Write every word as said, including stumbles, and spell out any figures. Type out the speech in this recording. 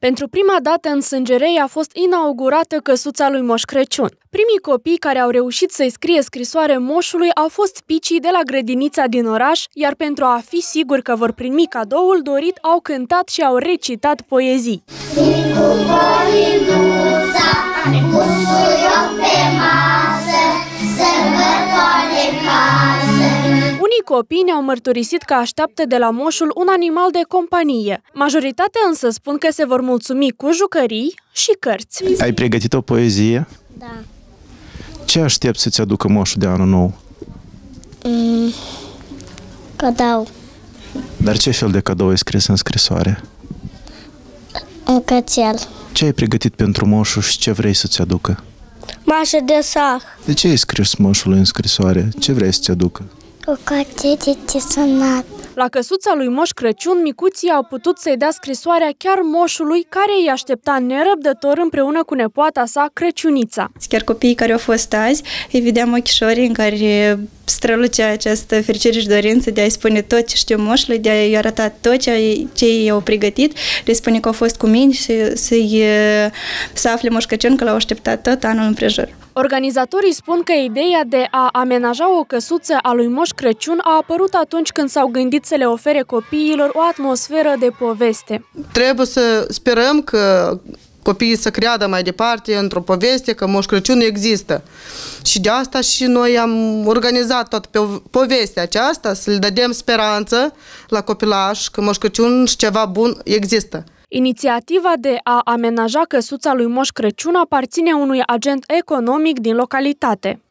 Pentru prima dată în Sângerei a fost inaugurată căsuța lui Moș Crăciun. Primii copii care au reușit să-i scrie scrisoare moșului au fost picii de la grădinița din oraș, iar pentru a fi siguri că vor primi cadoul dorit, au cântat și au recitat poezii. Unii copii ne-au mărturisit că așteaptă de la moșul un animal de companie. Majoritatea însă spun că se vor mulțumi cu jucării și cărți. Ai pregătit o poezie? Da. Ce aștepți să-ți aducă moșul de anul nou? Mm, cadou. Dar ce fel de cadou ai scris în scrisoare? Un cățel. Ce ai pregătit pentru moșul și ce vrei să-ți aducă? Mașă de sah. De ce ai scris moșului în scrisoare? Ce vrei să-ți aducă? O carte de desenat. La căsuța lui Moș Crăciun, micuții au putut să-i dea scrisoarea chiar moșului, care îi aștepta nerăbdător împreună cu nepoata sa, Crăciunița. Chiar copiii care au fost azi, îi vedeam ochișorii în care strălucea această fericire și dorință de a-i spune tot ce știu moșului, de a-i arăta tot ce, ce ei au pregătit, de a-i spune că au fost cu mine și să-i să afle Moș Crăciun că l-au așteptat tot anul împrejur. Organizatorii spun că ideea de a amenaja o căsuță a lui Moș Crăciun a apărut atunci când s-au gândit să le ofere copiilor o atmosferă de poveste. Trebuie să sperăm că copiii să creadă mai departe într-o poveste că Moș Crăciun există. Și de asta și noi am organizat toată povestea aceasta, să le dăm speranță la copilaș că Moș Crăciun și ceva bun există. Inițiativa de a amenaja căsuța lui Moș Crăciun aparține unui agent economic din localitate.